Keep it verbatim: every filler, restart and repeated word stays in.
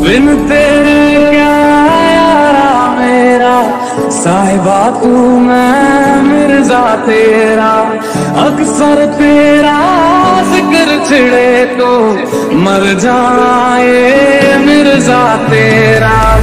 बिन तेरे क्या यारा मेरा, साहिबा तू मैं मिर्जा तेरा। अक्सर तेरा जिक्र छिड़े तो मर जाए मिर्जा तेरा।